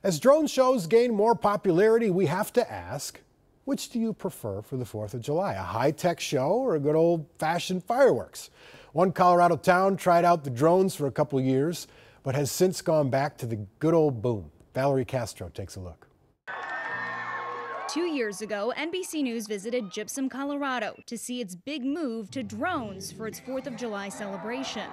As drone shows gain more popularity, we have to ask, which do you prefer for the 4th of July? A high-tech show or a good old-fashioned fireworks? One Colorado town tried out the drones for a couple of years, but has since gone back to the good old boom. Valerie Castro takes a look. 2 years ago, NBC News visited Gypsum, Colorado to see its big move to drones for its 4th of July celebration.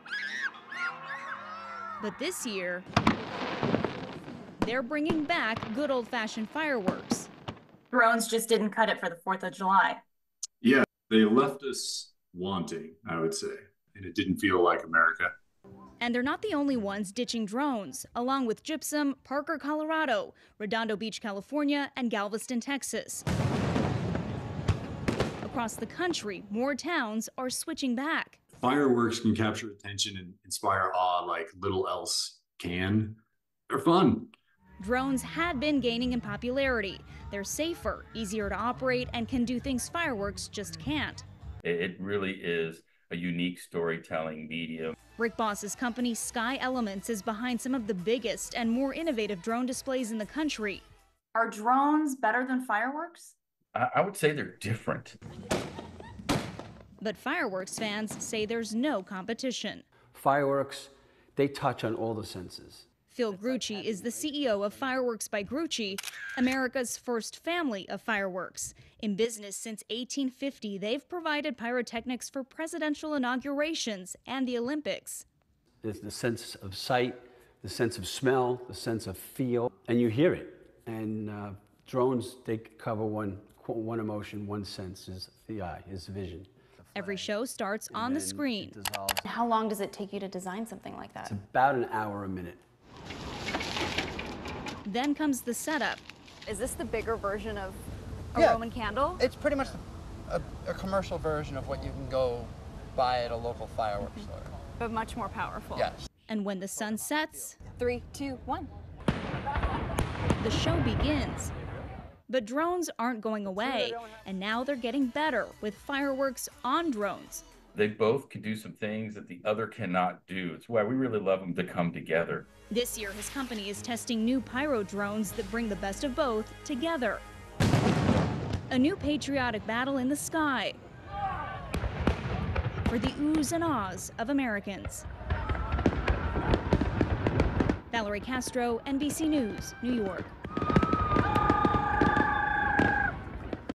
But this year, they're bringing back good old-fashioned fireworks. Drones just didn't cut it for the 4th of July. Yeah, they left us wanting, I would say, and it didn't feel like America. And they're not the only ones ditching drones. Along with Gypsum, Parker, Colorado, Redondo Beach, California, and Galveston, Texas. Across the country, more towns are switching back. Fireworks can capture attention and inspire awe like little else can. They're fun. Drones had been gaining in popularity. They're safer, easier to operate, and can do things fireworks just can't. It really is a unique storytelling medium. Rick Boss's company Sky Elements is behind some of the biggest and more innovative drone displays in the country. Are drones better than fireworks? I would say they're different. But fireworks fans say there's no competition. Fireworks, they touch on all the senses. Phil Grucci is the CEO of Fireworks by Grucci, America's first family of fireworks. In business since 1850, they've provided pyrotechnics for presidential inaugurations and the Olympics. There's the sense of sight, the sense of smell, the sense of feel, and you hear it. And drones, they cover one emotion, one sense, is the eye, is vision. Every show starts on the screen. How long does it take you to design something like that? It's about an hour a minute. Then comes the setup. Is this the bigger version of a Roman candle? It's pretty much a commercial version of what you can go buy at a local fireworks store. But much more powerful. Yes. And when the sun sets, 3, 2, 1. the show begins. But drones aren't going away, and now they're getting better with fireworks on drones. They both can do some things that the other cannot do. It's why we really love them to come together. This year, his company is testing new pyro drones that bring the best of both together. A new patriotic battle in the sky for the oohs and ahs of Americans. Valerie Castro, NBC News, New York.